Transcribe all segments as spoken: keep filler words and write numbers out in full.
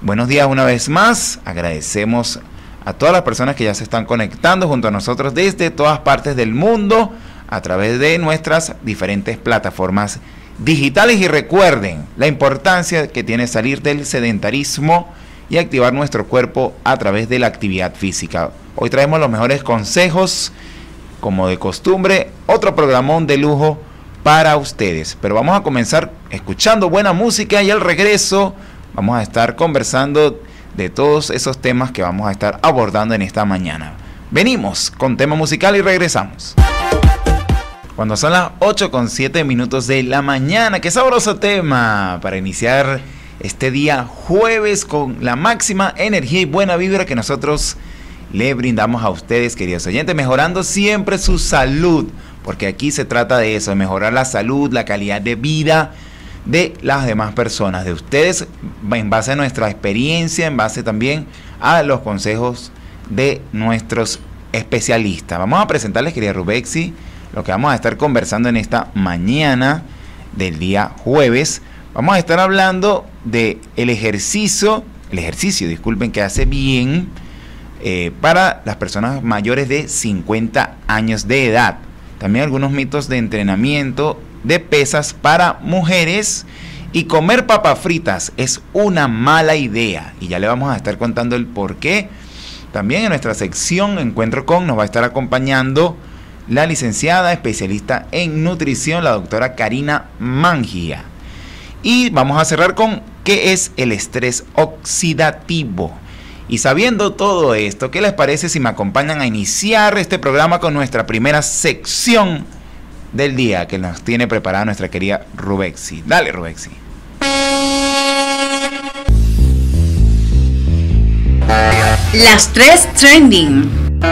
Buenos días una vez más. Agradecemos a todas las personas que ya se están conectando junto a nosotros desde todas partes del mundo a través de nuestras diferentes plataformas digitales. Y recuerden la importancia que tiene salir del sedentarismo y activar nuestro cuerpo a través de la actividad física. Hoy traemos los mejores consejos, como de costumbre, otro programón de lujo para ustedes. Pero vamos a comenzar escuchando buena música y al regreso vamos a estar conversando de todos esos temas que vamos a estar abordando en esta mañana. Venimos con tema musical y regresamos. Cuando son las ocho con siete minutos de la mañana, qué sabroso tema para iniciar este día jueves con la máxima energía y buena vibra que nosotros le brindamos a ustedes, queridos oyentes, mejorando siempre su salud, porque aquí se trata de eso, de mejorar la salud, la calidad de vida de las demás personas, de ustedes, en base a nuestra experiencia, en base también a los consejos de nuestros especialistas. Vamos a presentarles, querida Rubexi, lo que vamos a estar conversando en esta mañana del día jueves. Vamos a estar hablando de el ejercicio, el ejercicio, disculpen, que hace bien eh, para las personas mayores de cincuenta años de edad. También algunos mitos de entrenamiento de pesas para mujeres, y comer papas fritas es una mala idea, y ya le vamos a estar contando el por qué. También en nuestra sección Encuentro con nos va a estar acompañando la licenciada especialista en nutrición, la doctora Karina Mangia. Y vamos a cerrar con qué es el estrés oxidativo. Y sabiendo todo esto, ¿qué les parece si me acompañan a iniciar este programa con nuestra primera sección del día que nos tiene preparada nuestra querida Rubexi? Dale, Rubexi. Las tres trending.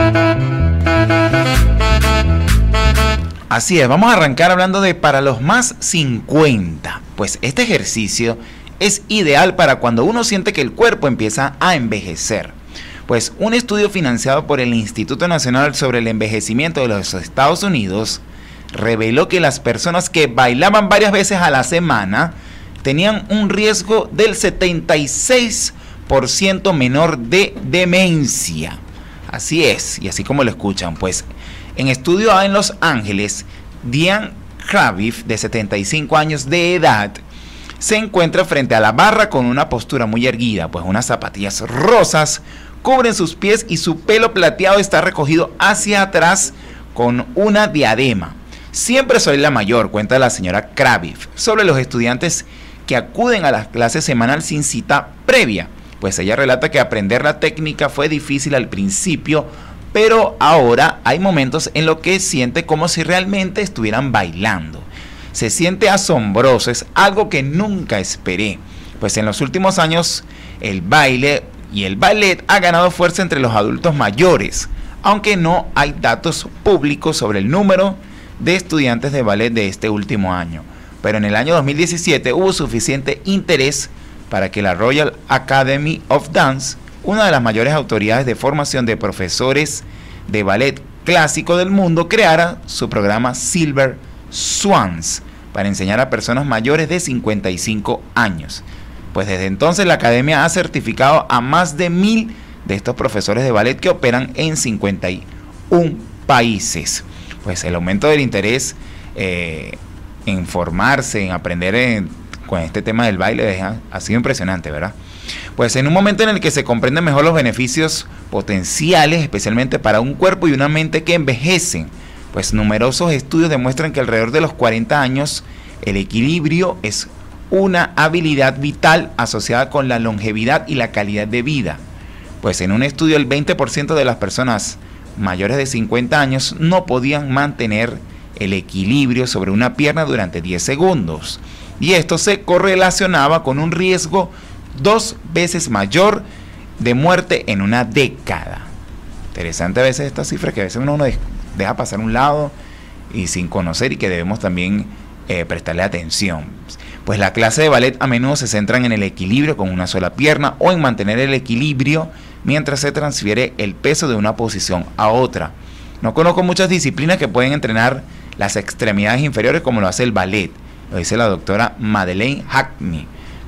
Así es, vamos a arrancar hablando de para los más cincuenta. Pues este ejercicio es ideal para cuando uno siente que el cuerpo empieza a envejecer. Pues un estudio financiado por el Instituto Nacional sobre el Envejecimiento de los Estados Unidos reveló que las personas que bailaban varias veces a la semana tenían un riesgo del setenta y seis por ciento menor de demencia. Así es, y así como lo escuchan, pues en estudio en Los Ángeles, Diane Kraviff, de setenta y cinco años de edad, se encuentra frente a la barra con una postura muy erguida, pues unas zapatillas rosas cubren sus pies y su pelo plateado está recogido hacia atrás con una diadema. Siempre soy la mayor, cuenta la señora Kraviff, sobre los estudiantes que acuden a las clases semanal sin cita previa. Pues ella relata que aprender la técnica fue difícil al principio, pero ahora hay momentos en los que siente como si realmente estuvieran bailando. Se siente asombroso, es algo que nunca esperé. Pues en los últimos años el baile y el ballet ha ganado fuerza entre los adultos mayores, aunque no hay datos públicos sobre el número de estudiantes de ballet de este último año. Pero en el año dos mil diecisiete hubo suficiente interés para que la Royal Academy of Dance, una de las mayores autoridades de formación de profesores de ballet clásico del mundo, creara su programa Silver Swans para enseñar a personas mayores de cincuenta y cinco años. Pues desde entonces la academia ha certificado a más de mil de estos profesores de ballet que operan en cincuenta y un países. Pues el aumento del interés eh, en formarse, en aprender en, con este tema del baile ha, ha sido impresionante, ¿verdad? Pues en un momento en el que se comprenden mejor los beneficios potenciales, especialmente para un cuerpo y una mente que envejecen, pues numerosos estudios demuestran que alrededor de los cuarenta años el equilibrio es una habilidad vital asociada con la longevidad y la calidad de vida. Pues en un estudio el veinte por ciento de las personas mayores de cincuenta años no podían mantener el equilibrio sobre una pierna durante diez segundos. Y esto se correlacionaba con un riesgo dos veces mayor de muerte en una década. Interesante a veces estas cifras que a veces uno deja pasar a un lado y sin conocer, y que debemos también eh, prestarle atención. Pues la clase de ballet a menudo se centran en el equilibrio con una sola pierna o en mantener el equilibrio mientras se transfiere el peso de una posición a otra. No conozco muchas disciplinas que pueden entrenar las extremidades inferiores como lo hace el ballet, lo dice la doctora Madeleine Hackney.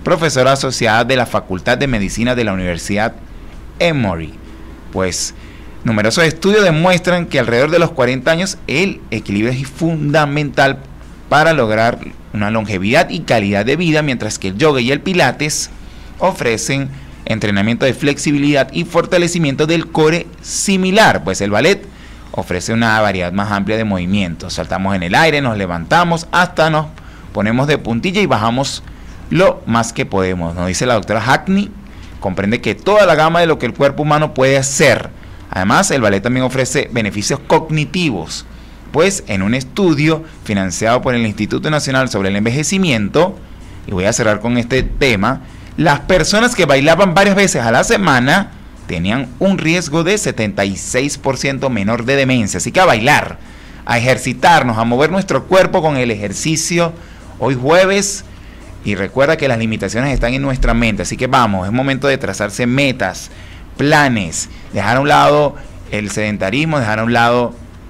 profesora asociada de la Facultad de Medicina de la Universidad Emory. Pues numerosos estudios demuestran que alrededor de los cuarenta años el equilibrio es fundamental para lograr una longevidad y calidad de vida, mientras que el yoga y el pilates ofrecen entrenamiento de flexibilidad y fortalecimiento del core similar, pues el ballet ofrece una variedad más amplia de movimientos. Saltamos en el aire, nos levantamos, hasta nos ponemos de puntilla y bajamos lo más que podemos. Nos dice la doctora Hackney, comprende que toda la gama de lo que el cuerpo humano puede hacer. Además, el ballet también ofrece beneficios cognitivos, pues en un estudio financiado por el Instituto Nacional sobre el Envejecimiento, y voy a cerrar con este tema, las personas que bailaban varias veces a la semana tenían un riesgo de setenta y seis por ciento menor de demencia. Así que a bailar, a ejercitarnos, a mover nuestro cuerpo con el ejercicio hoy jueves. Y recuerda que las limitaciones están en nuestra mente, así que vamos, es momento de trazarse metas, planes, dejar a un lado el sedentarismo, dejar a un lado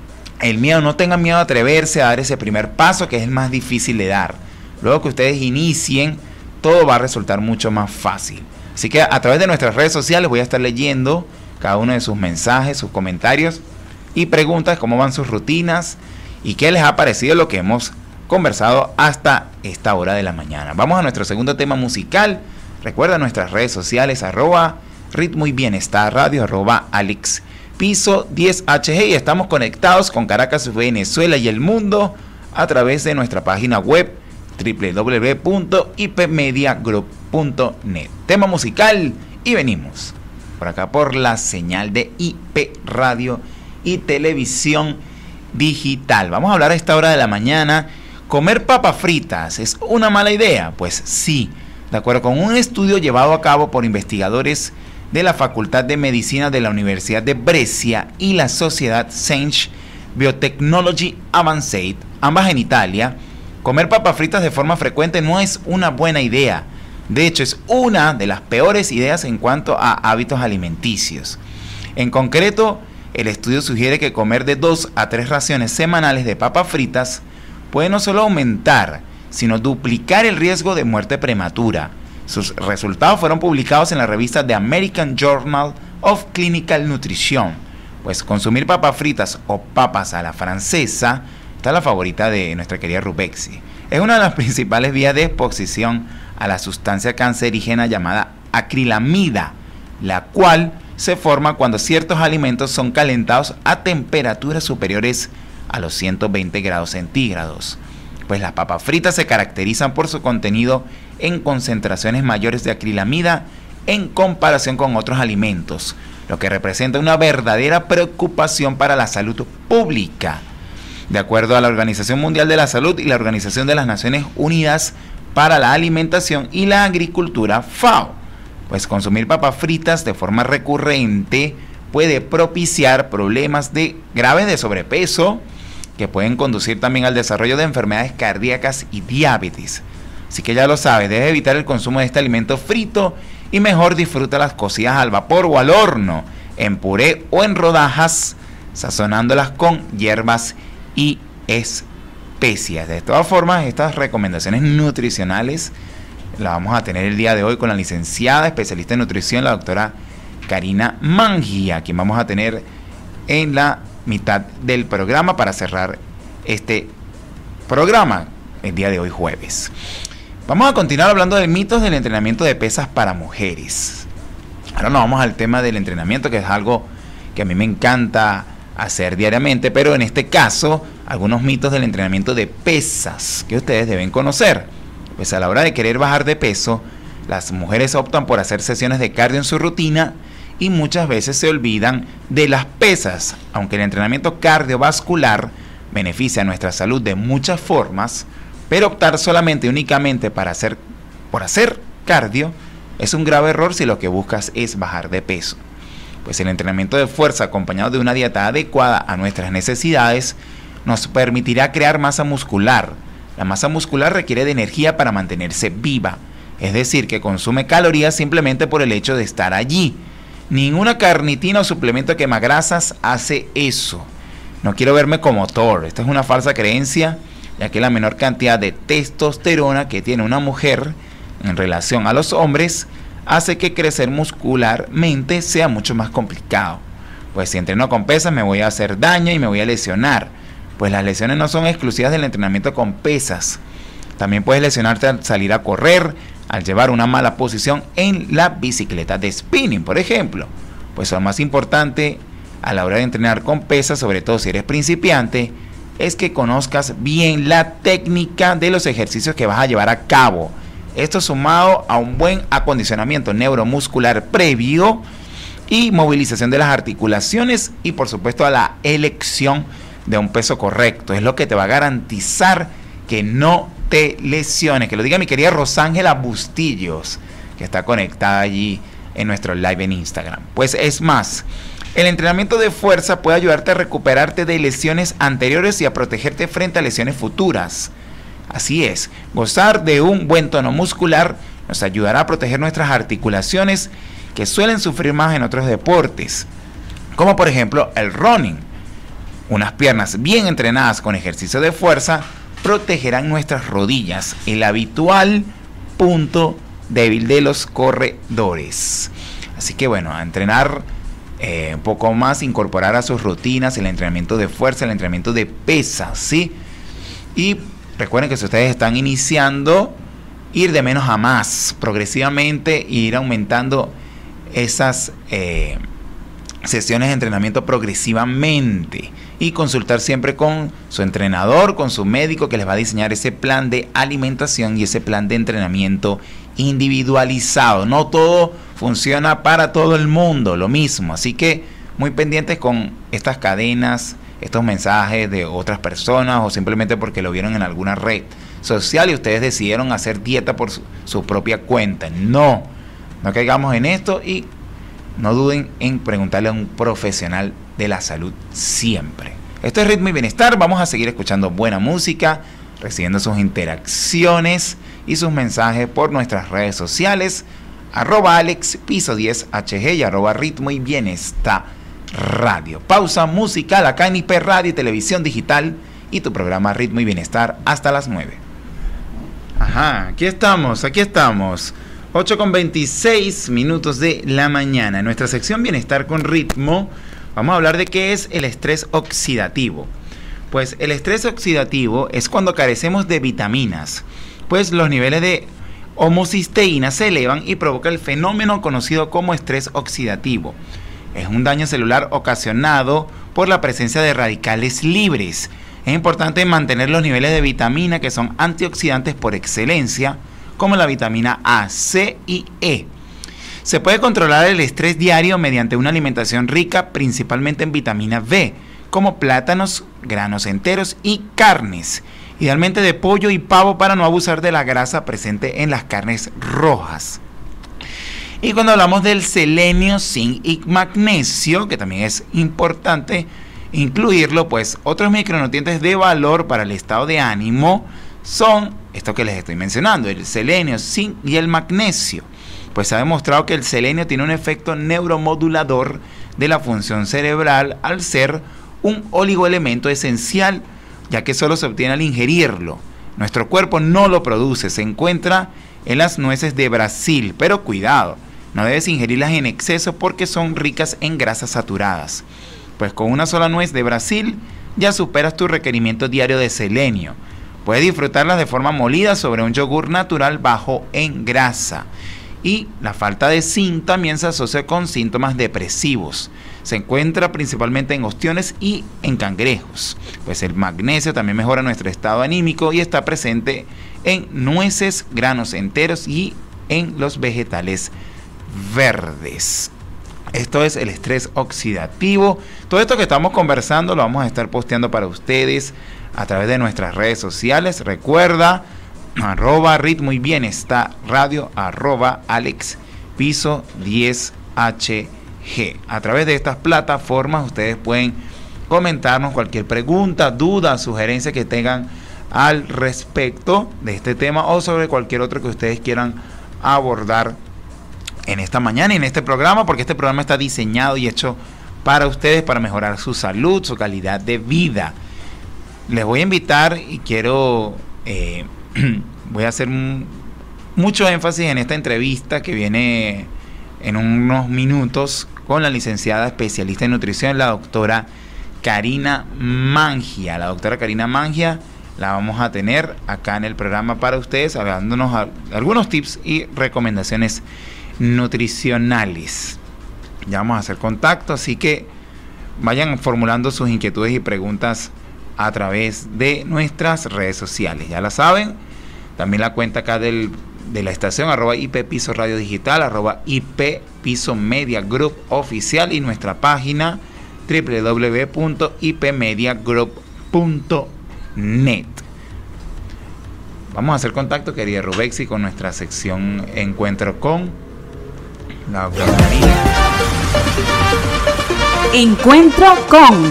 el miedo. No tengan miedo a atreverse a dar ese primer paso, que es el más difícil de dar. Luego que ustedes inicien, todo va a resultar mucho más fácil. Así que a través de nuestras redes sociales voy a estar leyendo cada uno de sus mensajes, sus comentarios y preguntas, cómo van sus rutinas y qué les ha parecido lo que hemos conversado hasta esta hora de la mañana. Vamos a nuestro segundo tema musical. Recuerda nuestras redes sociales, arroba Ritmo y Bienestar Radio, arroba Alex Piso diez H G, y estamos conectados con Caracas, Venezuela y el mundo a través de nuestra página web doble u doble u doble u punto i p media group punto net. Tema musical y venimos por acá por la señal de I P Radio y Televisión Digital. Vamos a hablar a esta hora de la mañana. ¿Comer papas fritas es una mala idea? Pues sí, de acuerdo con un estudio llevado a cabo por investigadores de la Facultad de Medicina de la Universidad de Brescia y la Sociedad Science Biotechnology Avanced, ambas en Italia, comer papas fritas de forma frecuente no es una buena idea. De hecho, es una de las peores ideas en cuanto a hábitos alimenticios. En concreto, el estudio sugiere que comer de dos a tres raciones semanales de papas fritas puede no solo aumentar, sino duplicar el riesgo de muerte prematura. Sus resultados fueron publicados en la revista The American Journal of Clinical Nutrition. Pues consumir papas fritas o papas a la francesa, esta es la favorita de nuestra querida Rubexi, es una de las principales vías de exposición a la sustancia cancerígena llamada acrilamida, la cual se forma cuando ciertos alimentos son calentados a temperaturas superiores a los ciento veinte grados centígrados. Pues las papas fritas se caracterizan por su contenido en concentraciones mayores de acrilamida en comparación con otros alimentos, lo que representa una verdadera preocupación para la salud pública. De acuerdo a la Organización Mundial de la Salud y la Organización de las Naciones Unidas para la Alimentación y la Agricultura, FAO, pues consumir papas fritas de forma recurrente puede propiciar problemas de, graves de sobrepeso, que pueden conducir también al desarrollo de enfermedades cardíacas y diabetes. Así que ya lo sabes, debes evitar el consumo de este alimento frito y mejor disfruta las cocidas al vapor o al horno, en puré o en rodajas, sazonándolas con hierbas y especias. De todas formas, estas recomendaciones nutricionales las vamos a tener el día de hoy con la licenciada especialista en nutrición, la doctora Karina Mangia, quien vamos a tener en la mitad del programa para cerrar este programa el día de hoy jueves. Vamos a continuar hablando de mitos del entrenamiento de pesas para mujeres. Ahora nos vamos al tema del entrenamiento, que es algo que a mí me encanta hacer diariamente, pero en este caso algunos mitos del entrenamiento de pesas que ustedes deben conocer. Pues a la hora de querer bajar de peso, las mujeres optan por hacer sesiones de cardio en su rutina y muchas veces se olvidan de las pesas. Aunque el entrenamiento cardiovascular beneficia a nuestra salud de muchas formas, pero optar solamente únicamente para hacer, por hacer cardio es un grave error si lo que buscas es bajar de peso. Pues el entrenamiento de fuerza acompañado de una dieta adecuada a nuestras necesidades nos permitirá crear masa muscular. La masa muscular requiere de energía para mantenerse viva, es decir, que consume calorías simplemente por el hecho de estar allí. Ninguna carnitina o suplemento quema grasas hace eso. No quiero verme como Thor. Esta es una falsa creencia, ya que la menor cantidad de testosterona que tiene una mujer en relación a los hombres hace que crecer muscularmente sea mucho más complicado. Pues si entreno con pesas me voy a hacer daño y me voy a lesionar. Pues las lesiones no son exclusivas del entrenamiento con pesas. También puedes lesionarte al salir a correr, al llevar una mala posición en la bicicleta de spinning, por ejemplo. Pues lo más importante a la hora de entrenar con pesas, sobre todo si eres principiante, es que conozcas bien la técnica de los ejercicios que vas a llevar a cabo. Esto sumado a un buen acondicionamiento neuromuscular previo y movilización de las articulaciones y por supuesto a la elección de un peso correcto. Es lo que te va a garantizar que no te lesiones. Que lo diga mi querida Rosángela Bustillos, que está conectada allí en nuestro live en Instagram. Pues es más, el entrenamiento de fuerza puede ayudarte a recuperarte de lesiones anteriores y a protegerte frente a lesiones futuras. Así es, gozar de un buen tono muscular nos ayudará a proteger nuestras articulaciones que suelen sufrir más en otros deportes, como por ejemplo el running. Unas piernas bien entrenadas con ejercicio de fuerza protegerán nuestras rodillas, el habitual punto débil de los corredores. Así que bueno, a entrenar eh, un poco más, incorporar a sus rutinas el entrenamiento de fuerza, el entrenamiento de pesas, ¿sí? Y recuerden que si ustedes están iniciando, ir de menos a más, progresivamente, e ir aumentando esas eh, sesiones de entrenamiento progresivamente. Y consultar siempre con su entrenador, con su médico, que les va a diseñar ese plan de alimentación y ese plan de entrenamiento individualizado. No todo funciona para todo el mundo, lo mismo. Así que muy pendientes con estas cadenas, estos mensajes de otras personas o simplemente porque lo vieron en alguna red social y ustedes decidieron hacer dieta por su, su propia cuenta. No, no caigamos en esto y no duden en preguntarle a un profesional de la salud siempre. Esto es Ritmo y Bienestar. Vamos a seguir escuchando buena música, recibiendo sus interacciones y sus mensajes por nuestras redes sociales, arroba Alex Piso diez H G y arroba Ritmo y Bienestar Radio. Pausa musical acá en I P Radio y Televisión Digital y tu programa Ritmo y Bienestar hasta las nueve. Ajá, aquí estamos, aquí estamos. ocho con veintiséis minutos de la mañana. En nuestra sección Bienestar con Ritmo vamos a hablar de qué es el estrés oxidativo. Pues el estrés oxidativo es cuando carecemos de vitaminas, pues los niveles de homocisteína se elevan y provoca el fenómeno conocido como estrés oxidativo. Es un daño celular ocasionado por la presencia de radicales libres. Es importante mantener los niveles de vitamina que son antioxidantes por excelencia, como la vitamina A, C y E. Se puede controlar el estrés diario mediante una alimentación rica principalmente en vitamina B, como plátanos, granos enteros y carnes, idealmente de pollo y pavo para no abusar de la grasa presente en las carnes rojas. Y cuando hablamos del selenio, zinc y magnesio, que también es importante incluirlo, pues otros micronutrientes de valor para el estado de ánimo son esto que les estoy mencionando, el selenio, zinc y el magnesio. Pues se ha demostrado que el selenio tiene un efecto neuromodulador de la función cerebral al ser un oligoelemento esencial, ya que solo se obtiene al ingerirlo. Nuestro cuerpo no lo produce, se encuentra en las nueces de Brasil, pero cuidado, no debes ingerirlas en exceso porque son ricas en grasas saturadas. Pues con una sola nuez de Brasil ya superas tu requerimiento diario de selenio. Puedes disfrutarlas de forma molida sobre un yogur natural bajo en grasa. Y la falta de zinc también se asocia con síntomas depresivos. Se encuentra principalmente en ostiones y en cangrejos. Pues el magnesio también mejora nuestro estado anímico y está presente en nueces, granos enteros y en los vegetales verdes. Esto es el estrés oxidativo. Todo esto que estamos conversando lo vamos a estar posteando para ustedes a través de nuestras redes sociales. Recuerda, arroba Ritmo y Bienestar Radio, arroba Alex Piso diez H G. A través de estas plataformas ustedes pueden comentarnos cualquier pregunta, duda, sugerencia que tengan al respecto de este tema o sobre cualquier otro que ustedes quieran abordar en esta mañana y en este programa, porque este programa está diseñado y hecho para ustedes, para mejorar su salud, su calidad de vida. Les voy a invitar y quiero, eh, voy a hacer un, mucho énfasis en esta entrevista que viene en unos minutos con la licenciada especialista en nutrición, la doctora Karina Mangia. La doctora Karina Mangia la vamos a tener acá en el programa para ustedes, dándonos a, algunos tips y recomendaciones nutricionales. Ya vamos a hacer contacto, así que vayan formulando sus inquietudes y preguntas a través de nuestras redes sociales. Ya la saben, también la cuenta acá del, de la estación, arroba I P Piso Radio Digital, arroba I P Piso Media Group Oficial, y nuestra página doble u doble u doble u punto i p media group punto net. Vamos a hacer contacto, querida Rubexi, con nuestra sección Encuentro con la doctora Karina. Encuentro con.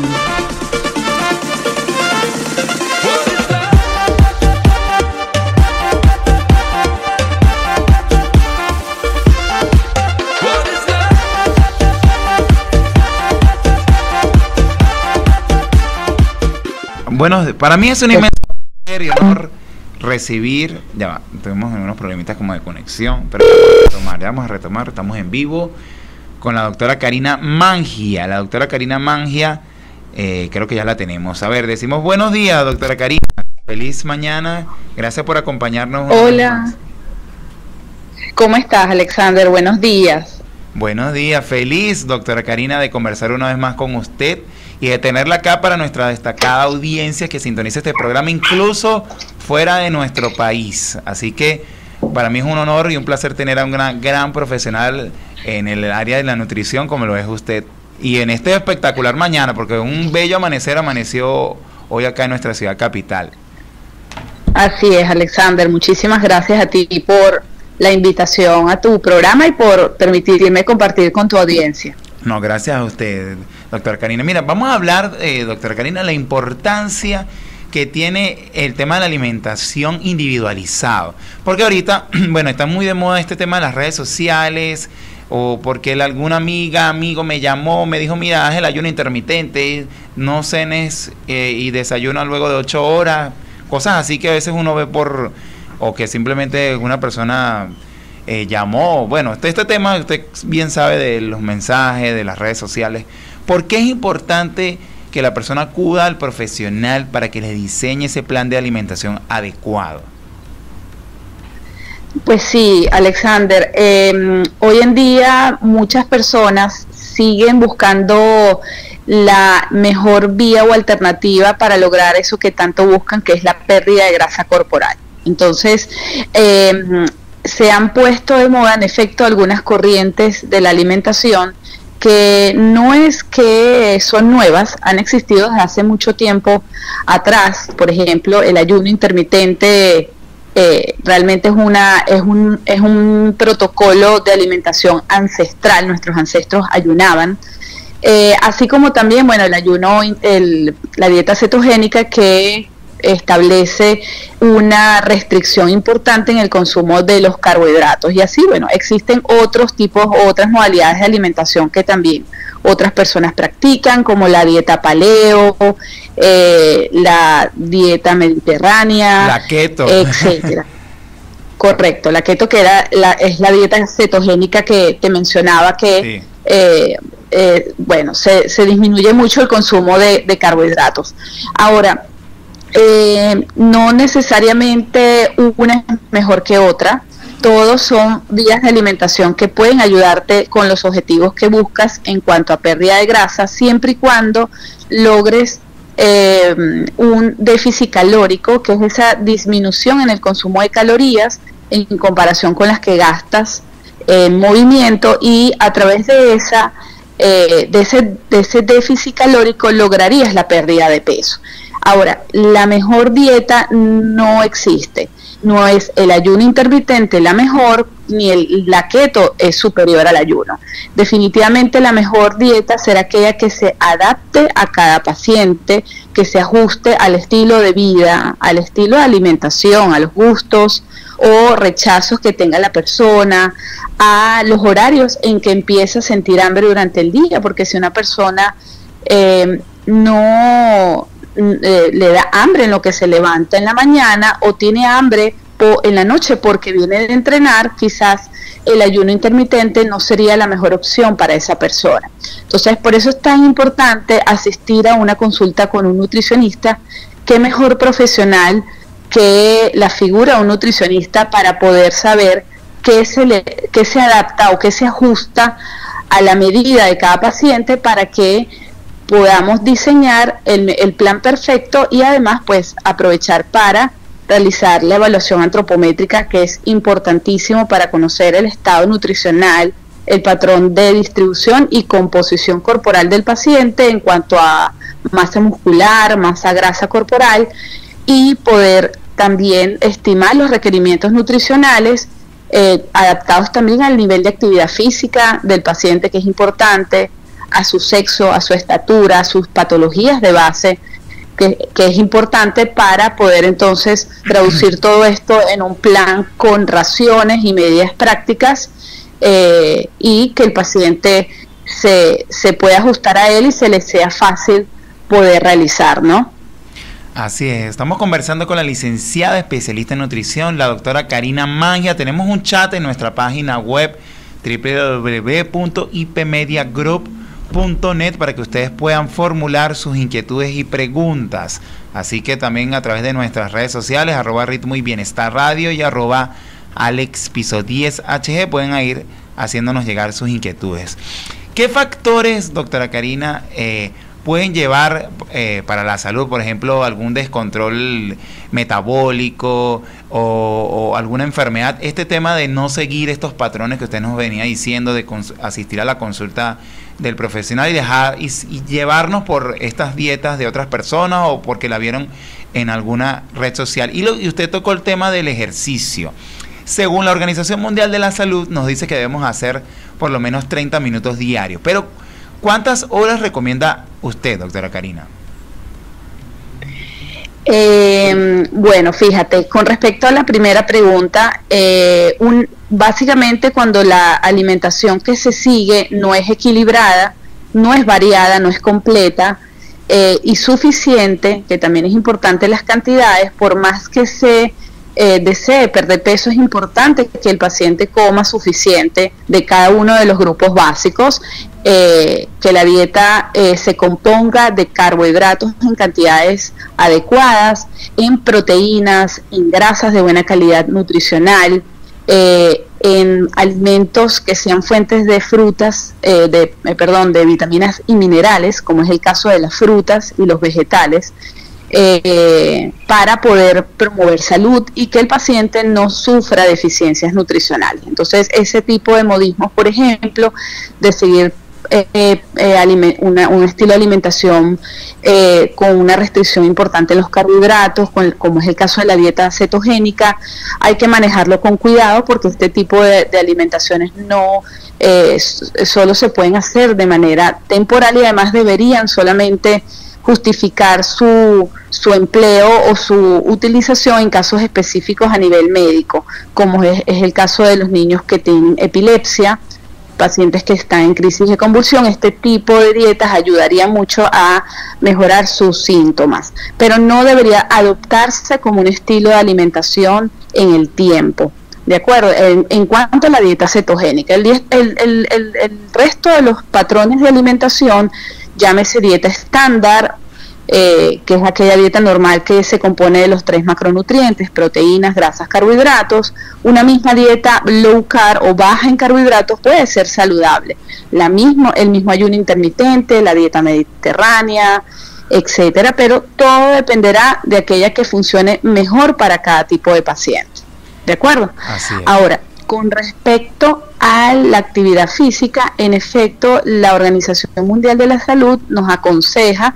Bueno, para mí es un inmenso placer y honor recibir, ya va, tuvimos unos problemitas como de conexión, pero vamos a retomar, ya vamos a retomar, estamos en vivo con la doctora Karina Mangia. La doctora Karina Mangia, eh, creo que ya la tenemos. A ver, decimos buenos días, doctora Karina, feliz mañana, gracias por acompañarnos. Hola, ¿cómo estás, Alexander? Buenos días. Buenos días, feliz, doctora Karina, de conversar una vez más con usted y de tenerla acá para nuestra destacada audiencia que sintoniza este programa, incluso fuera de nuestro país. Así que para mí es un honor y un placer tener a un gran, gran profesional en el área de la nutrición como lo es usted. Y en este espectacular mañana, porque un bello amanecer amaneció hoy acá en nuestra ciudad capital. Así es, Alexander. Muchísimas gracias a ti por la invitación a tu programa y por permitirme compartir con tu audiencia. No, gracias a usted, doctora Karina. Mira, vamos a hablar, eh, doctora Karina, la importancia que tiene el tema de la alimentación individualizado. Porque ahorita, bueno, está muy de moda este tema de las redes sociales, o porque alguna amiga, amigo me llamó, me dijo, mira, haz el ayuno intermitente, no cenes eh, y desayuna luego de ocho horas, cosas así que a veces uno ve por, o que simplemente una persona eh, llamó. Bueno, este, este tema usted bien sabe de los mensajes, de las redes sociales. ¿Por qué es importante que la persona acuda al profesional para que le diseñe ese plan de alimentación adecuado? Pues sí, Alexander, eh, hoy en día muchas personas siguen buscando la mejor vía o alternativa para lograr eso que tanto buscan, que es la pérdida de grasa corporal. Entonces, eh, se han puesto de moda, en efecto, algunas corrientes de la alimentación que no es que son nuevas, han existido desde hace mucho tiempo atrás. Por ejemplo, el ayuno intermitente eh, realmente es una es un es un protocolo de alimentación ancestral. Nuestros ancestros ayunaban, eh, así como también, bueno, el ayuno, el, la dieta cetogénica, que establece una restricción importante en el consumo de los carbohidratos. Y así, bueno, existen otros tipos, otras modalidades de alimentación que también otras personas practican, como la dieta paleo, eh, la dieta mediterránea, la keto, etcétera. Correcto, la keto, que era la, es la dieta cetogénica que te mencionaba, que sí. eh, eh, bueno, se, se disminuye mucho el consumo de, de carbohidratos. Ahora, Eh, no necesariamente una es mejor que otra, todos son vías de alimentación que pueden ayudarte con los objetivos que buscas en cuanto a pérdida de grasa, siempre y cuando logres eh, un déficit calórico, que es esa disminución en el consumo de calorías en comparación con las que gastas en movimiento, y a través de esa eh, de ese, de ese déficit calórico lograrías la pérdida de peso. Ahora, la mejor dieta no existe, no es el ayuno intermitente la mejor, ni el, la keto es superior al ayuno. Definitivamente la mejor dieta será aquella que se adapte a cada paciente, que se ajuste al estilo de vida, al estilo de alimentación, a los gustos o rechazos que tenga la persona, a los horarios en que empieza a sentir hambre durante el día, porque si una persona eh, no... Eh, le da hambre en lo que se levanta en la mañana, o tiene hambre po, en la noche porque viene de entrenar, quizás el ayuno intermitente no sería la mejor opción para esa persona. Entonces, por eso es tan importante asistir a una consulta con un nutricionista. Qué mejor profesional que la figura de un nutricionista para poder saber qué se, le, qué se adapta o qué se ajusta a la medida de cada paciente para que podamos diseñar el, el plan perfecto y además pues aprovechar para realizar la evaluación antropométrica, que es importantísimo para conocer el estado nutricional, el patrón de distribución y composición corporal del paciente en cuanto a masa muscular, masa grasa corporal, y poder también estimar los requerimientos nutricionales eh, adaptados también al nivel de actividad física del paciente, que es importante, a su sexo, a su estatura, a sus patologías de base, que, que es importante para poder entonces traducir todo esto en un plan con raciones y medidas prácticas, eh, y que el paciente se, se pueda ajustar a él y se le sea fácil poder realizar, ¿no? Así es, estamos conversando con la licenciada especialista en nutrición, la doctora Karina Mangia. Tenemos un chat en nuestra página web doble u doble u doble u punto i p media group punto net para que ustedes puedan formular sus inquietudes y preguntas. Así que también a través de nuestras redes sociales, arroba Ritmo y Bienestar Radio y arroba Alex Piso diez H G, pueden ir haciéndonos llegar sus inquietudes. ¿Qué factores, doctora Karina, eh, pueden llevar eh, para la salud, por ejemplo, algún descontrol metabólico o, o alguna enfermedad? Este tema de no seguir estos patrones que usted nos venía diciendo, de asistir a la consulta del profesional y dejar y, y llevarnos por estas dietas de otras personas o porque la vieron en alguna red social. Y, lo, y usted tocó el tema del ejercicio. Según la Organización Mundial de la Salud, nos dice que debemos hacer por lo menos treinta minutos diarios. Pero, ¿cuántas horas recomienda usted, doctora Karina? Eh, bueno, fíjate, con respecto a la primera pregunta, eh, un, básicamente cuando la alimentación que se sigue no es equilibrada, no es variada, no es completa eh, y suficiente, que también es importante las cantidades, por más que se eh, desee perder peso, es importante que el paciente coma suficiente de cada uno de los grupos básicos, eh, que la dieta eh, se componga de carbohidratos en cantidades adecuadas, en proteínas, en grasas de buena calidad nutricional, eh, en alimentos que sean fuentes de frutas, eh, de, eh, perdón, de vitaminas y minerales, como es el caso de las frutas y los vegetales, eh, para poder promover salud y que el paciente no sufra deficiencias nutricionales. Entonces, ese tipo de modismos, por ejemplo, de seguir Eh, eh, una, un estilo de alimentación eh, con una restricción importante en los carbohidratos, con, como es el caso de la dieta cetogénica, hay que manejarlo con cuidado porque este tipo de, de alimentaciones no eh, solo se pueden hacer de manera temporal y además deberían solamente justificar su, su empleo o su utilización en casos específicos a nivel médico, como es, es el caso de los niños que tienen epilepsia, pacientes que están en crisis de convulsión. Este tipo de dietas ayudaría mucho a mejorar sus síntomas, pero no debería adoptarse como un estilo de alimentación en el tiempo. De acuerdo, en, en cuanto a la dieta cetogénica, el, el, el, el, el resto de los patrones de alimentación, llámese dieta estándar, Eh, que es aquella dieta normal que se compone de los tres macronutrientes, proteínas, grasas, carbohidratos. Una misma dieta low carb o baja en carbohidratos puede ser saludable. La mismo, el mismo ayuno intermitente, la dieta mediterránea, etcétera, pero todo dependerá de aquella que funcione mejor para cada tipo de paciente. ¿De acuerdo? Así es. Ahora, con respecto a la actividad física, en efecto, la Organización Mundial de la Salud nos aconseja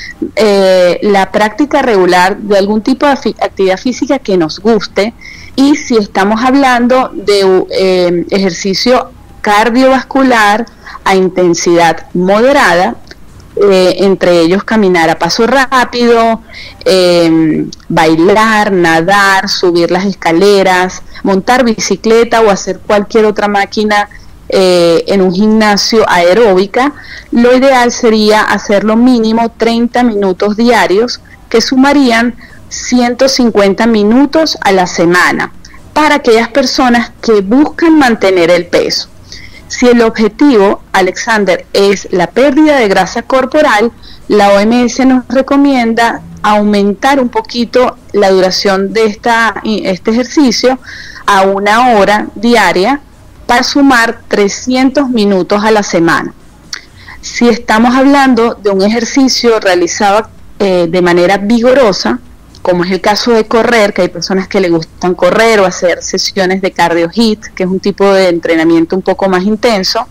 eh, la práctica regular de algún tipo de actividad física que nos guste, y si estamos hablando de eh, ejercicio cardiovascular a intensidad moderada, Eh, entre ellos caminar a paso rápido, eh, bailar, nadar, subir las escaleras, montar bicicleta o hacer cualquier otra máquina eh, en un gimnasio aeróbica. Lo ideal sería hacerlo mínimo treinta minutos diarios, que sumarían ciento cincuenta minutos a la semana para aquellas personas que buscan mantener el peso. Si el objetivo, Alexander, es la pérdida de grasa corporal, la O M S nos recomienda aumentar un poquito la duración de esta, este ejercicio a una hora diaria para sumar trescientos minutos a la semana. Si estamos hablando de un ejercicio realizado eh, de manera vigorosa, como es el caso de correr, que hay personas que le gustan correr o hacer sesiones de cardio hit, que es un tipo de entrenamiento un poco más intenso,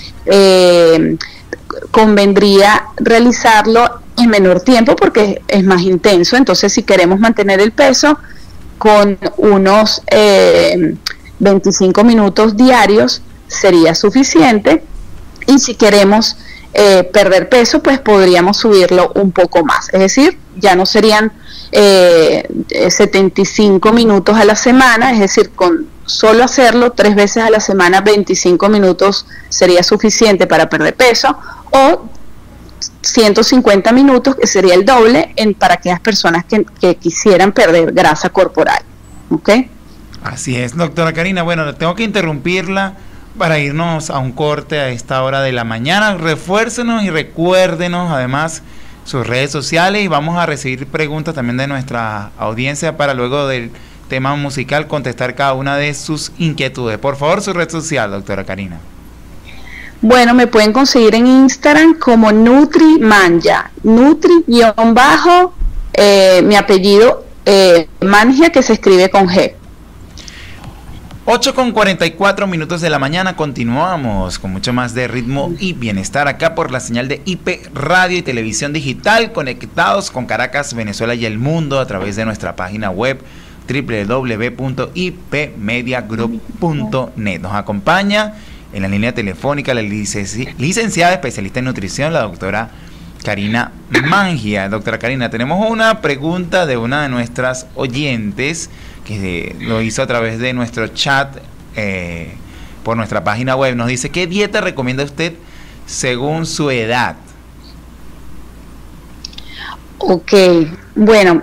eh, convendría realizarlo en menor tiempo porque es más intenso. Entonces, si queremos mantener el peso, con unos eh, veinticinco minutos diarios sería suficiente, y si queremos eh, perder peso, pues podríamos subirlo un poco más, es decir, ya no serían eh, setenta y cinco minutos a la semana, es decir, con solo hacerlo tres veces a la semana, veinticinco minutos sería suficiente para perder peso, o ciento cincuenta minutos, que sería el doble en, para aquellas personas que, que quisieran perder grasa corporal. ¿Ok? Así es, doctora Karina. Bueno, tengo que interrumpirla para irnos a un corte a esta hora de la mañana. Refuércenos y recuérdenos además sus redes sociales, y vamos a recibir preguntas también de nuestra audiencia para luego del tema musical contestar cada una de sus inquietudes. Por favor, su red social, doctora Karina. Bueno, me pueden conseguir en Instagram como NutriManja, Nutri guión bajo, eh, mi apellido eh, Manja, que se escribe con G. ocho con cuarenta y cuatro minutos de la mañana, continuamos con mucho más de ritmo y bienestar acá por la señal de I P Radio y Televisión Digital, conectados con Caracas, Venezuela y el mundo a través de nuestra página web doble u doble u doble u punto i p media group punto net. Nos acompaña en la línea telefónica la licenci licenciada especialista en nutrición, la doctora Karina Mangia. Doctora Karina, tenemos una pregunta de una de nuestras oyentes que lo hizo a través de nuestro chat eh, por nuestra página web. Nos dice, ¿qué dieta recomienda usted según su edad? Ok, bueno,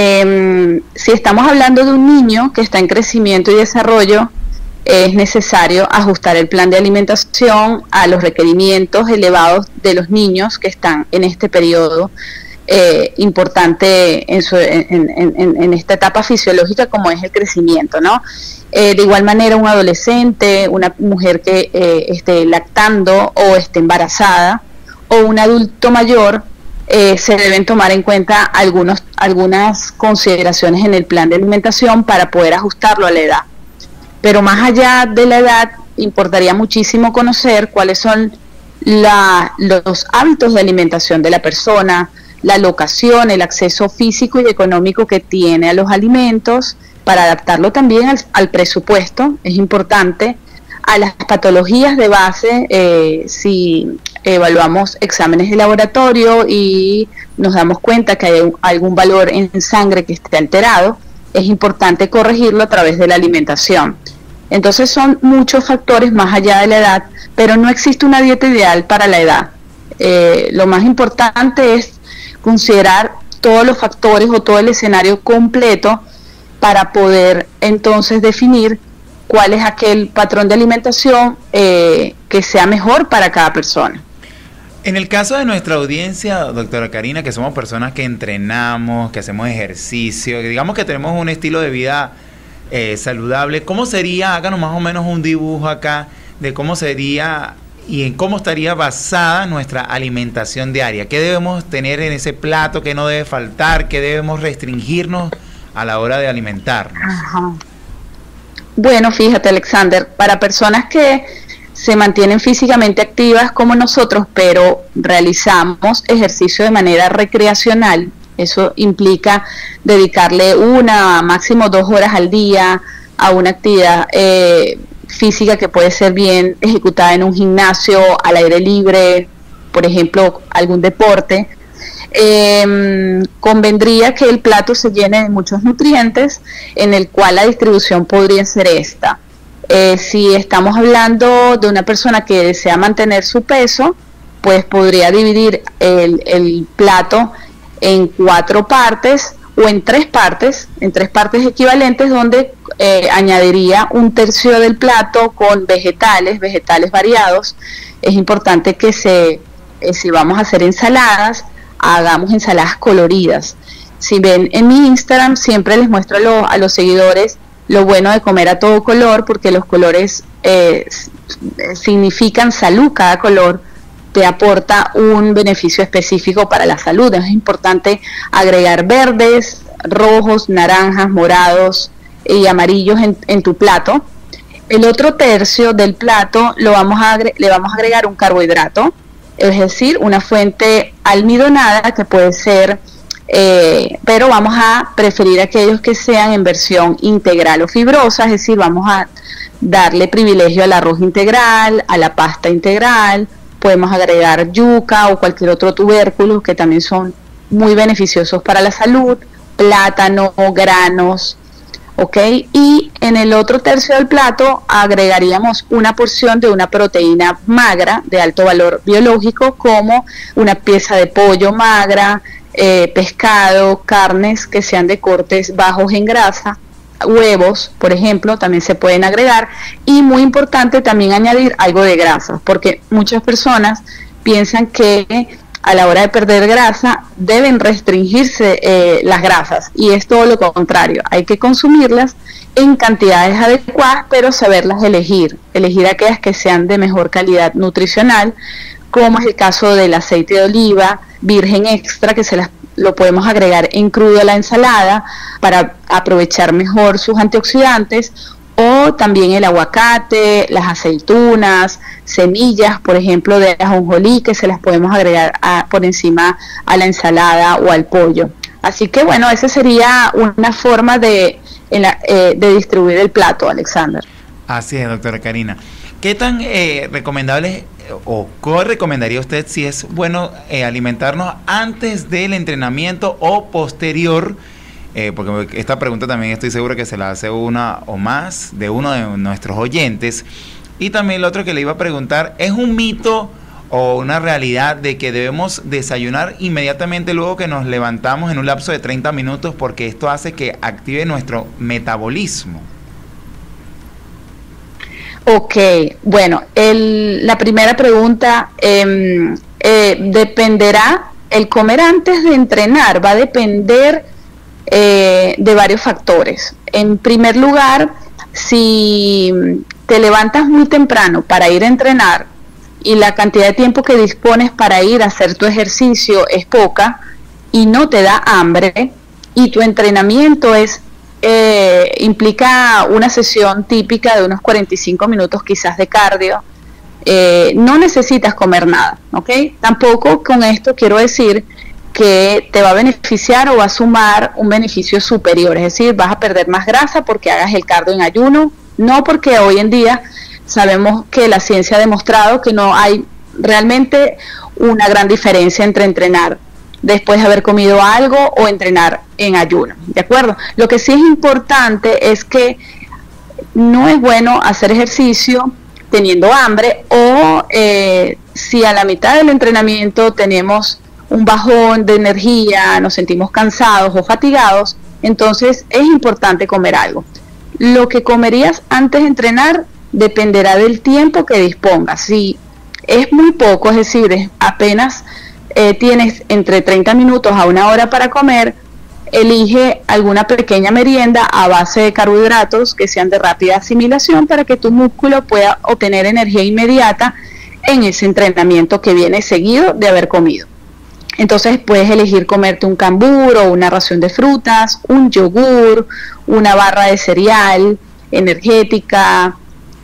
eh, si estamos hablando de un niño que está en crecimiento y desarrollo, es necesario ajustar el plan de alimentación a los requerimientos elevados de los niños que están en este periodo eh, importante en, su, en, en, en esta etapa fisiológica como es el crecimiento, ¿no? Eh, de igual manera, un adolescente, una mujer que eh, esté lactando o esté embarazada, o un adulto mayor, eh, se deben tomar en cuenta algunos, algunas consideraciones en el plan de alimentación para poder ajustarlo a la edad. Pero más allá de la edad, importaría muchísimo conocer cuáles son la, los hábitos de alimentación de la persona, la locación, el acceso físico y económico que tiene a los alimentos, para adaptarlo también al, al presupuesto, es importante, a las patologías de base, eh, si evaluamos exámenes de laboratorio y nos damos cuenta que hay algún valor en sangre que esté alterado, es importante corregirlo a través de la alimentación. Entonces son muchos factores más allá de la edad, pero no existe una dieta ideal para la edad. Eh, lo más importante es considerar todos los factores o todo el escenario completo para poder entonces definir cuál es aquel patrón de alimentación eh, que sea mejor para cada persona. En el caso de nuestra audiencia, doctora Karina, que somos personas que entrenamos, que hacemos ejercicio, que digamos que tenemos un estilo de vida eh, saludable, ¿cómo sería? Háganos más o menos un dibujo acá de cómo sería y en cómo estaría basada nuestra alimentación diaria. ¿Qué debemos tener en ese plato? ¿Qué no debe faltar? ¿Qué debemos restringirnos a la hora de alimentarnos? Ajá. Bueno, fíjate, Alexander, para personas que se mantienen físicamente activas como nosotros, pero realizamos ejercicio de manera recreacional, eso implica dedicarle una, máximo dos horas al día a una actividad eh, física que puede ser bien ejecutada en un gimnasio, al aire libre, por ejemplo, algún deporte. Eh, convendría que el plato se llene de muchos nutrientes, en el cual la distribución podría ser esta. Eh, si estamos hablando de una persona que desea mantener su peso, pues podría dividir el, el plato en cuatro partes. o en tres partes, en tres partes equivalentes, donde eh, añadiría un tercio del plato con vegetales, vegetales variados. Es importante que se, eh, si vamos a hacer ensaladas, hagamos ensaladas coloridas. Si ven en mi Instagram, siempre les muestro a, lo, a los seguidores lo bueno de comer a todo color, porque los colores eh, significan salud. Cada color te aporta un beneficio específico para la salud. Es importante agregar verdes, rojos, naranjas, morados y amarillos en, en tu plato. El otro tercio del plato lo vamos a le vamos a agregar un carbohidrato, es decir, una fuente almidonada que puede ser, eh, pero vamos a preferir aquellos que sean en versión integral o fibrosa, es decir, vamos a darle privilegio al arroz integral, a la pasta integral. Podemos agregar yuca o cualquier otro tubérculo que también son muy beneficiosos para la salud, plátano, granos, ¿ok? Y en el otro tercio del plato agregaríamos una porción de una proteína magra de alto valor biológico, como una pieza de pollo magra, eh, pescado, carnes que sean de cortes bajos en grasa, huevos, por ejemplo, también se pueden agregar. Y muy importante también añadir algo de grasa, porque muchas personas piensan que a la hora de perder grasa deben restringirse eh, las grasas, y es todo lo contrario. Hay que consumirlas en cantidades adecuadas, pero saberlas elegir, elegir aquellas que sean de mejor calidad nutricional, como es el caso del aceite de oliva virgen extra, que se las lo podemos agregar en crudo a la ensalada para aprovechar mejor sus antioxidantes, o también el aguacate, las aceitunas, semillas, por ejemplo, de ajonjolí, que se las podemos agregar a, por encima a la ensalada o al pollo. Así que bueno, esa sería una forma de, en la, eh, de distribuir el plato, Alexander. Así es, doctora Karina. ¿Qué tan eh, recomendable o qué recomendaría usted si es bueno eh, alimentarnos antes del entrenamiento o posterior? Eh, porque esta pregunta también estoy seguro que se la hace una o más de uno de nuestros oyentes. Y también lo otro que le iba a preguntar, ¿es un mito o una realidad de que debemos desayunar inmediatamente luego que nos levantamos en un lapso de treinta minutos, porque esto hace que active nuestro metabolismo? Ok, bueno, el, la primera pregunta, eh, eh, dependerá, el comer antes de entrenar va a depender eh, de varios factores. En primer lugar, si te levantas muy temprano para ir a entrenar y la cantidad de tiempo que dispones para ir a hacer tu ejercicio es poca y no te da hambre, y tu entrenamiento es Eh, implica una sesión típica de unos cuarenta y cinco minutos quizás de cardio, eh, no necesitas comer nada, ¿ok? Tampoco con esto quiero decir que te va a beneficiar o va a sumar un beneficio superior, es decir, vas a perder más grasa porque hagas el cardio en ayuno. No, porque hoy en día sabemos que la ciencia ha demostrado que no hay realmente una gran diferencia entre entrenar después de haber comido algo o entrenar en ayuno, ¿de acuerdo? Lo que sí es importante es que no es bueno hacer ejercicio teniendo hambre, o eh, si a la mitad del entrenamiento tenemos un bajón de energía, nos sentimos cansados o fatigados, entonces es importante comer algo. Lo que comerías antes de entrenar dependerá del tiempo que dispongas. Si es muy poco, es decir, es apenas Eh, tienes entre treinta minutos a una hora para comer, elige alguna pequeña merienda a base de carbohidratos que sean de rápida asimilación, para que tu músculo pueda obtener energía inmediata en ese entrenamiento que viene seguido de haber comido. Entonces puedes elegir comerte un cambur o una ración de frutas, un yogur, una barra de cereal energética,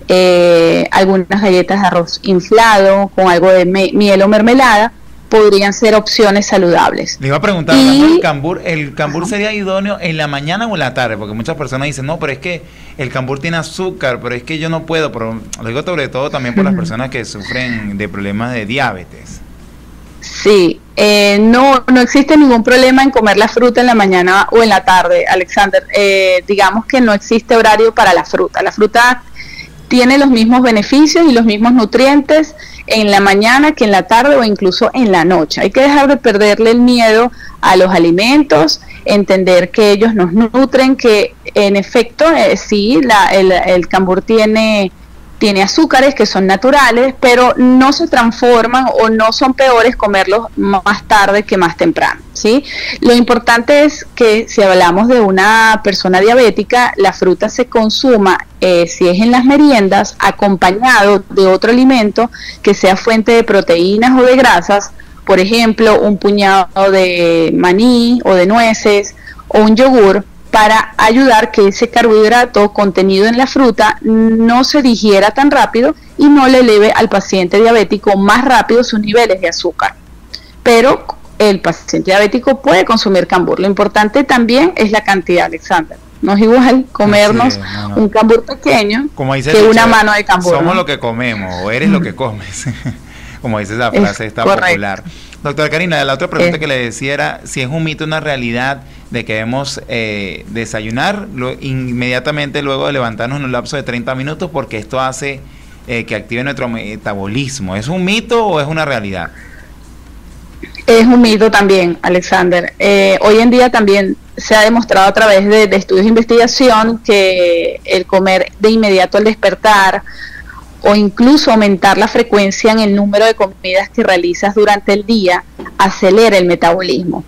eh, algunas galletas de arroz inflado con algo de miel o mermelada. Podrían ser opciones saludables. Le iba a preguntar, y, el cambur, ¿el cambur ajá. sería idóneo en la mañana o en la tarde? Porque muchas personas dicen, no, pero es que el cambur tiene azúcar, pero es que yo no puedo. Pero lo digo sobre todo también por las personas que sufren de problemas de diabetes. Sí, eh, no, no existe ningún problema en comer la fruta en la mañana o en la tarde, Alexander. Eh, digamos que no existe horario para la fruta. La fruta tiene los mismos beneficios y los mismos nutrientes en la mañana que en la tarde o incluso en la noche. Hay que dejar de perderle el miedo a los alimentos. entender que ellos nos nutren, que en efecto eh, sí, la, el, el cambur tiene, tiene azúcares que son naturales, pero no se transforman o no son peores comerlos más tarde que más temprano, ¿sí? Lo importante es que si hablamos de una persona diabética, la fruta se consuma, eh, si es en las meriendas, acompañado de otro alimento que sea fuente de proteínas o de grasas, por ejemplo, un puñado de maní o de nueces o un yogur, para ayudar que ese carbohidrato contenido en la fruta no se digiera tan rápido y no le eleve al paciente diabético más rápido sus niveles de azúcar. Pero el paciente diabético puede consumir cambur. Lo importante también es la cantidad, Alexander. No es igual comernos es, no, no. un cambur pequeño Como dice que dicho, una mano de cambur. Somos ¿no? lo que comemos o eres lo que comes. Como dice esa frase, está popular. Doctora Karina, la otra pregunta eh. que le decía era si es un mito, una realidad de que debemos eh, desayunar lo, inmediatamente luego de levantarnos en un lapso de treinta minutos porque esto hace eh, que active nuestro metabolismo. ¿Es un mito o es una realidad? Es un mito también, Alexander. Eh, hoy en día también se ha demostrado a través de, de estudios de investigación que el comer de inmediato al despertar o incluso aumentar la frecuencia en el número de comidas que realizas durante el día acelera el metabolismo.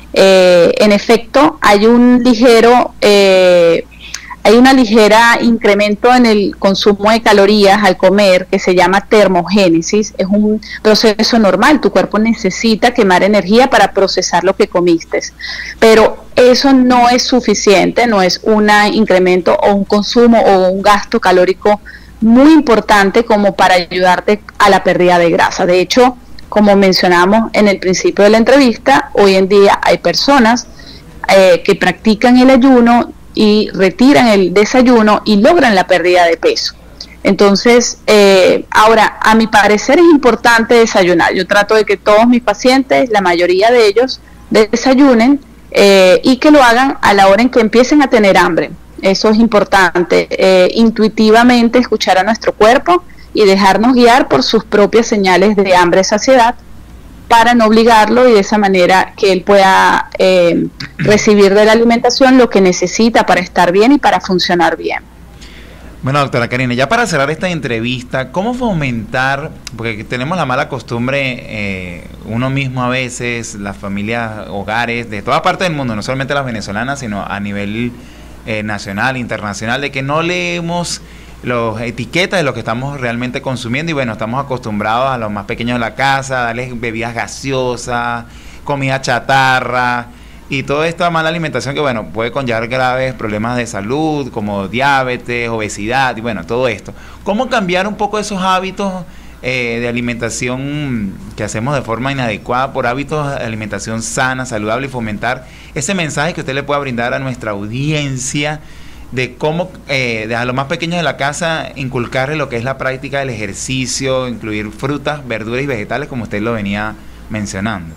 Eh, en efecto, hay un ligero, eh, hay una ligera incremento en el consumo de calorías al comer que se llama termogénesis. Es un proceso normal, tu cuerpo necesita quemar energía para procesar lo que comiste, pero eso no es suficiente, no es un incremento o un consumo o un gasto calórico muy importante como para ayudarte a la pérdida de grasa. De hecho, como mencionamos en el principio de la entrevista, hoy en día hay personas eh, que practican el ayuno y retiran el desayuno y logran la pérdida de peso. Entonces, eh, ahora, a mi parecer es importante desayunar. Yo trato de que todos mis pacientes, la mayoría de ellos, desayunen eh, y que lo hagan a la hora en que empiecen a tener hambre. Eso es importante, eh, intuitivamente escuchar a nuestro cuerpo y dejarnos guiar por sus propias señales de hambre y saciedad para no obligarlo y de esa manera que él pueda eh, recibir de la alimentación lo que necesita para estar bien y para funcionar bien. Bueno, doctora Karina, ya para cerrar esta entrevista, ¿cómo fomentar, porque tenemos la mala costumbre, eh, uno mismo a veces, las familias, hogares, de toda parte del mundo, no solamente las venezolanas, sino a nivel eh, nacional, internacional, de que no leemos las etiquetas de lo que estamos realmente consumiendo y bueno, estamos acostumbrados a los más pequeños de la casa, darles bebidas gaseosas, comida chatarra y toda esta mala alimentación que bueno, puede conllevar graves problemas de salud como diabetes, obesidad y bueno, todo esto. ¿Cómo cambiar un poco esos hábitos eh, de alimentación que hacemos de forma inadecuada por hábitos de alimentación sana, saludable y fomentar ese mensaje que usted le pueda brindar a nuestra audiencia de cómo eh, desde los más pequeños de la casa inculcarle lo que es la práctica del ejercicio, incluir frutas, verduras y vegetales como usted lo venía mencionando?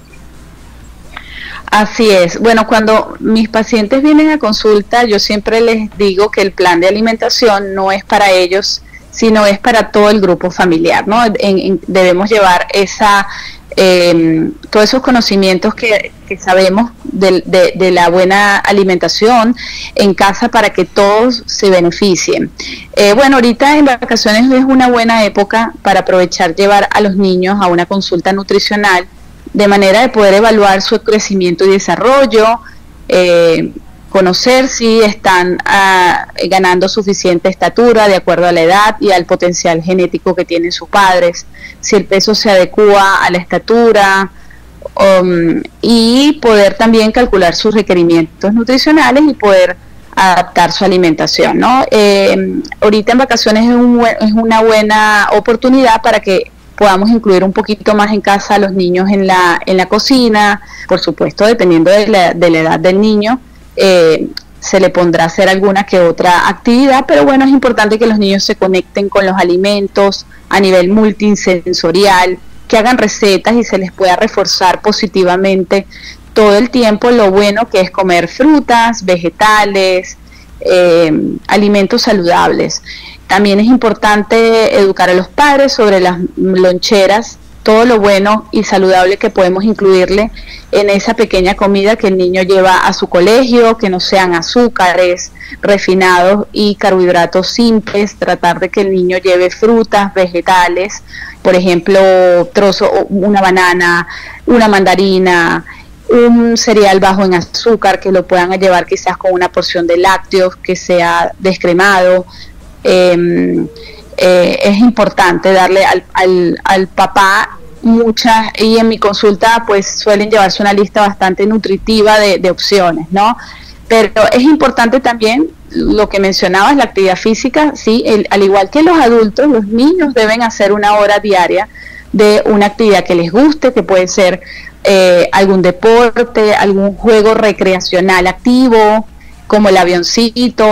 Así es. Bueno, cuando mis pacientes vienen a consulta, yo siempre les digo que el plan de alimentación no es para ellos, sino es para todo el grupo familiar, ¿no? En, en, debemos llevar esa eh, todos esos conocimientos que, que sabemos de, de, de la buena alimentación en casa para que todos se beneficien. Eh, bueno, ahorita en vacaciones es una buena época para aprovechar llevar a los niños a una consulta nutricional de manera de poder evaluar su crecimiento y desarrollo, eh, conocer si están ah, ganando suficiente estatura de acuerdo a la edad y al potencial genético que tienen sus padres, si el peso se adecua a la estatura, um, y poder también calcular sus requerimientos nutricionales y poder adaptar su alimentación, ¿no? Eh, ahorita en vacaciones es, un, es una buena oportunidad para que podamos incluir un poquito más en casa a los niños en la, en la cocina, por supuesto dependiendo de la, de la edad del niño, eh, se le pondrá a hacer alguna que otra actividad, pero bueno, es importante que los niños se conecten con los alimentos a nivel multisensorial, que hagan recetas y se les pueda reforzar positivamente todo el tiempo lo bueno que es comer frutas, vegetales, eh, alimentos saludables. También es importante educar a los padres sobre las loncheras todo lo bueno y saludable que podemos incluirle en esa pequeña comida que el niño lleva a su colegio, que no sean azúcares refinados y carbohidratos simples, tratar de que el niño lleve frutas, vegetales, por ejemplo, trozo, una banana, una mandarina, un cereal bajo en azúcar, que lo puedan llevar quizás con una porción de lácteos que sea descremado. Eh, eh, es importante darle al, al, al papá muchas, y en mi consulta pues suelen llevarse una lista bastante nutritiva de, de opciones, ¿no? Pero es importante también lo que mencionabas, la actividad física, sí, el, al igual que los adultos, los niños deben hacer una hora diaria de una actividad que les guste, que puede ser eh, algún deporte, algún juego recreacional activo, como el avioncito.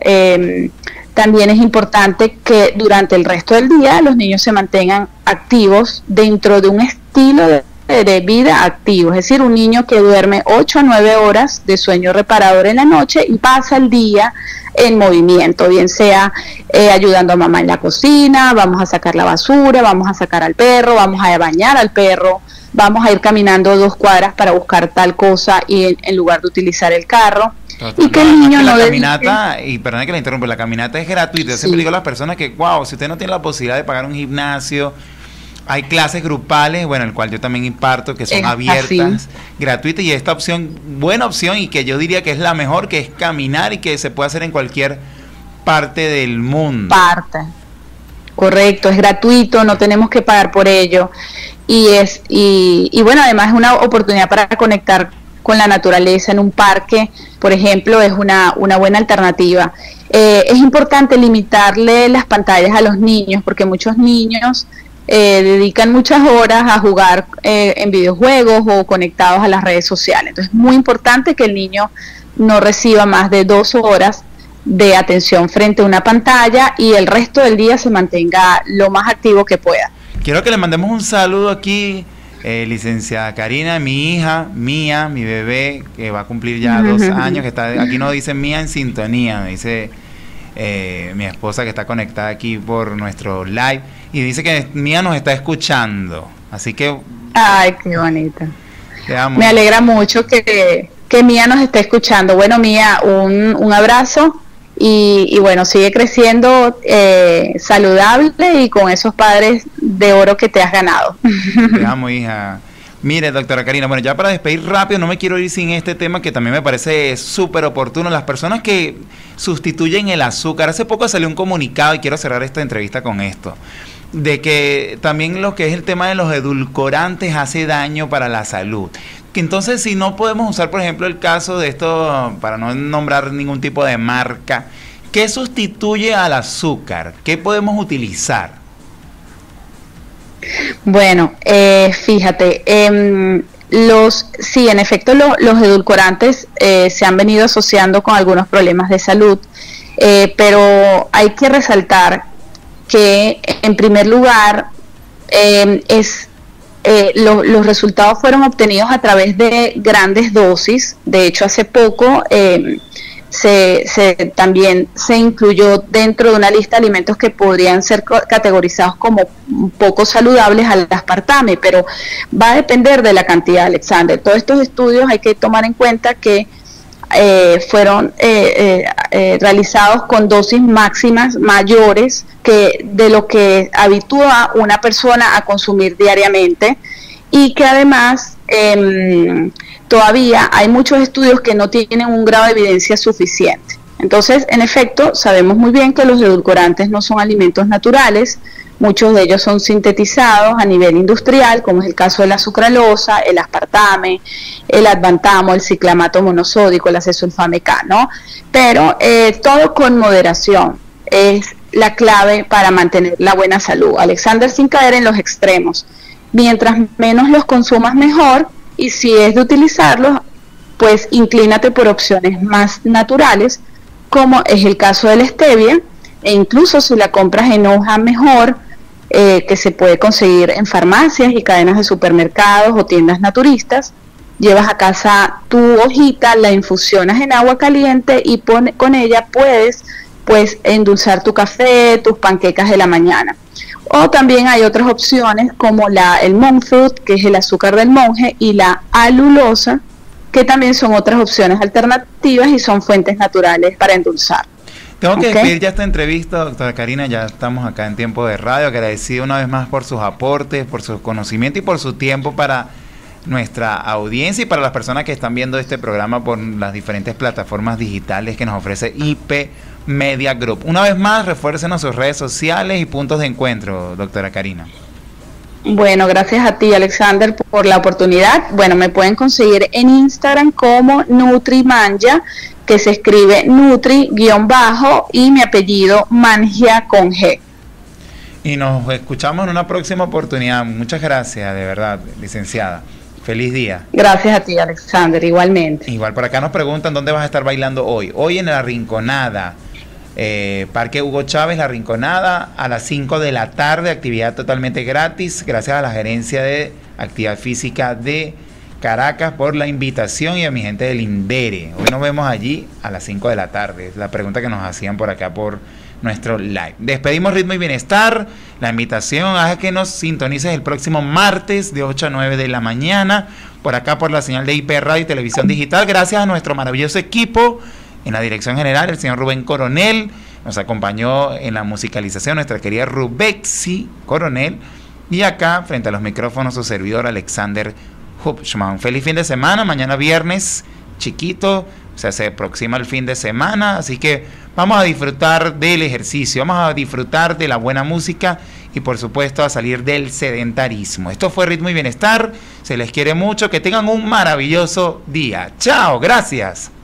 Eh, también es importante que durante el resto del día los niños se mantengan activos dentro de un estilo de de vida activo, es decir, un niño que duerme ocho a nueve horas de sueño reparador en la noche y pasa el día en movimiento, bien sea eh, ayudando a mamá en la cocina, vamos a sacar la basura, vamos a sacar al perro, vamos a bañar al perro, vamos a ir caminando dos cuadras para buscar tal cosa y en, en lugar de utilizar el carro. Total, y que el niño no, no la caminata, dedique... y perdón que le interrumpa, la caminata es gratuita. Yo sí. siempre digo a las personas que, wow, si usted no tiene la posibilidad de pagar un gimnasio, hay clases grupales, bueno, el cual yo también imparto, que son es abiertas, así. gratuitas, y esta opción, buena opción, y que yo diría que es la mejor, que es caminar y que se puede hacer en cualquier parte del mundo. Parte, correcto, es gratuito, no tenemos que pagar por ello, y es y, y bueno, además es una oportunidad para conectar con la naturaleza en un parque, por ejemplo, es una, una buena alternativa. Eh, es importante limitarle las pantallas a los niños, porque muchos niños Eh, dedican muchas horas a jugar eh, en videojuegos o conectados a las redes sociales. Entonces es muy importante que el niño no reciba más de dos horas de atención frente a una pantalla y el resto del día se mantenga lo más activo que pueda. Quiero que le mandemos un saludo aquí, eh, licenciada Karina, mi hija, Mía, mi bebé, que va a cumplir ya dos años, que está aquí nos dice Mía en sintonía, me dice eh, mi esposa que está conectada aquí por nuestro live. Y dice que Mía nos está escuchando, así que... Ay, qué bonita. Me alegra mucho que, que Mía nos esté escuchando. Bueno, Mía, un, un abrazo y, y bueno, sigue creciendo eh, saludable y con esos padres de oro que te has ganado. Te amo, hija. Mire, doctora Karina, bueno, ya para despedir rápido, no me quiero ir sin este tema que también me parece súper oportuno. Las personas que sustituyen el azúcar, hace poco salió un comunicado y quiero cerrar esta entrevista con esto, de que también lo que es el tema de los edulcorantes hace daño para la salud. Que entonces, si no podemos usar, por ejemplo, el caso de esto, para no nombrar ningún tipo de marca, ¿qué sustituye al azúcar? ¿Qué podemos utilizar? Bueno, eh, fíjate, eh, los sí, en efecto, lo, los edulcorantes eh, se han venido asociando con algunos problemas de salud, eh, pero hay que resaltar que en primer lugar eh, es eh, lo, los resultados fueron obtenidos a través de grandes dosis. De hecho, hace poco eh, se, se también se incluyó dentro de una lista de alimentos que podrían ser categorizados como poco saludables al aspartame, pero va a depender de la cantidad, Alexander. Todos estos estudios hay que tomar en cuenta que Eh, fueron eh, eh, eh, realizados con dosis máximas mayores que de lo que habitúa una persona a consumir diariamente, y que además eh, todavía hay muchos estudios que no tienen un grado de evidencia suficiente. Entonces, en efecto, sabemos muy bien que los edulcorantes no son alimentos naturales. Muchos de ellos son sintetizados a nivel industrial, como es el caso de la sucralosa, el aspartame, el advantamo, el ciclamato monosódico, el acesulfame K, ¿no? Pero eh, todo con moderación es la clave para mantener la buena salud, Alexander, sin caer en los extremos. Mientras menos los consumas, mejor, y si es de utilizarlos, pues inclínate por opciones más naturales, como es el caso de la stevia, e incluso si la compras en hoja, mejor, eh, que se puede conseguir en farmacias y cadenas de supermercados o tiendas naturistas. Llevas a casa tu hojita, la infusionas en agua caliente y pone, con ella puedes pues endulzar tu café, tus panquecas de la mañana. O también hay otras opciones como la, el monk fruit, que es el azúcar del monje, y la alulosa, que también son otras opciones alternativas y son fuentes naturales para endulzar. Tengo que ¿Okay? despedir ya esta entrevista, doctora Karina, ya estamos acá en Tiempo de Radio, agradecido una vez más por sus aportes, por su conocimiento y por su tiempo para nuestra audiencia y para las personas que están viendo este programa por las diferentes plataformas digitales que nos ofrece I P Media Group. Una vez más, refuércenos sus redes sociales y puntos de encuentro, doctora Karina. Bueno, gracias a ti, Alexander, por la oportunidad. Bueno, me pueden conseguir en Instagram como Nutrimanja, que se escribe Nutri guión bajo y mi apellido Mangia con G. Y nos escuchamos en una próxima oportunidad. Muchas gracias, de verdad, licenciada. Feliz día. Gracias a ti, Alexander, igualmente. Igual, por acá nos preguntan dónde vas a estar bailando hoy. Hoy en La Rinconada, eh, Parque Hugo Chávez, La Rinconada, a las cinco de la tarde, actividad totalmente gratis, gracias a la Gerencia de Actividad Física de Caracas por la invitación y a mi gente del INDERE. Hoy nos vemos allí a las cinco de la tarde. Es la pregunta que nos hacían por acá por nuestro live. Despedimos Ritmo y Bienestar. La invitación es que nos sintonices el próximo martes de ocho a nueve de la mañana por acá por la señal de I P Radio y Televisión Digital. Gracias a nuestro maravilloso equipo en la dirección general, el señor Rubén Coronel. Nos acompañó en la musicalización nuestra querida Rubexi Coronel. Y acá, frente a los micrófonos, su servidor Alexander Hupschman. Feliz fin de semana. Mañana viernes, chiquito. O sea, se aproxima el fin de semana, así que vamos a disfrutar del ejercicio, vamos a disfrutar de la buena música y por supuesto a salir del sedentarismo. Esto fue Ritmo y Bienestar, se les quiere mucho, que tengan un maravilloso día. Chao, gracias.